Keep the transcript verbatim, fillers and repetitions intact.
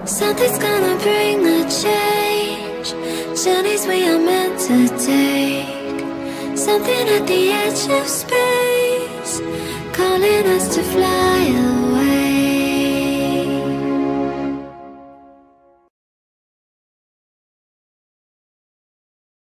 Something's gonna bring the change. Journeys we are meant to take. Something at the edge of space, calling us to fly away.